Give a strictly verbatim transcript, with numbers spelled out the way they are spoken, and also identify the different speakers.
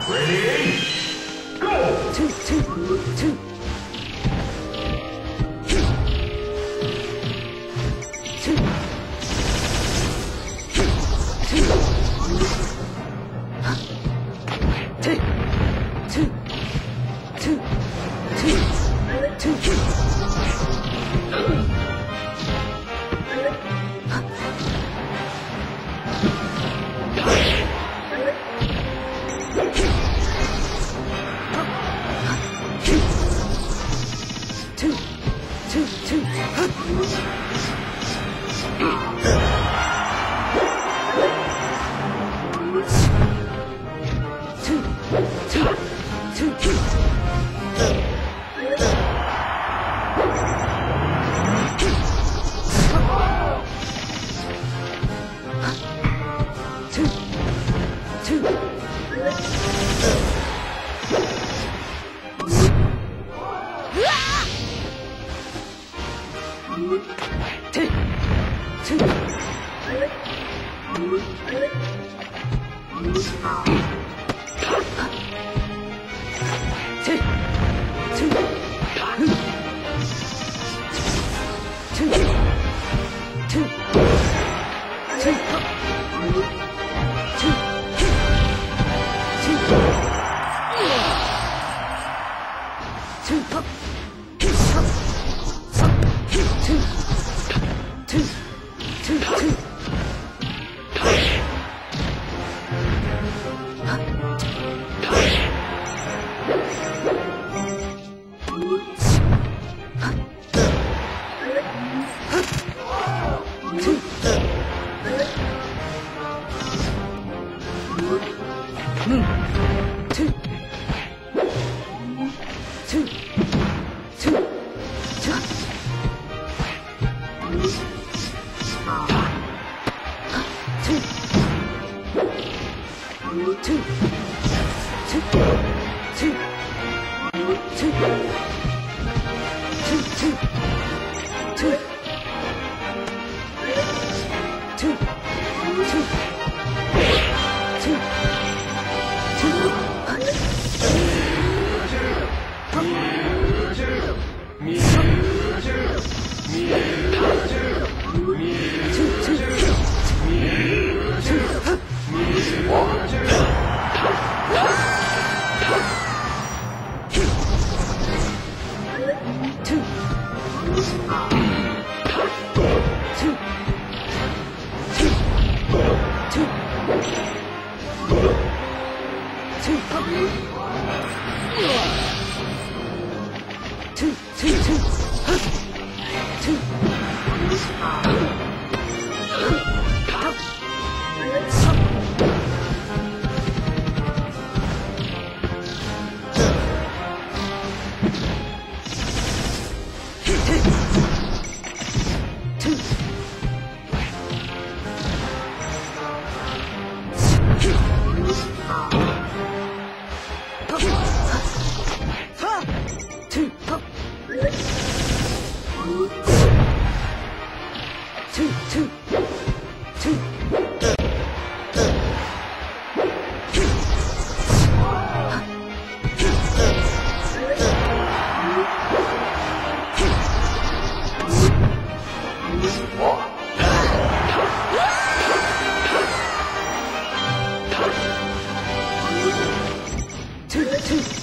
Speaker 1: Ready? Go!
Speaker 2: Two, two, two. Two. Two. Two. Huh? Two. Two. Two. Two. Two. Two, two, two, huh? Two, two, two, two. Two, two. Two, two. Two, two. Two, two. Two. Two. Two. Two. Two, two, two. Two. Two. Two. Two. Two. Two, two, two, two, two, two, two, two, two, two, two, two, huh? Two. Two, two, two. Two, two.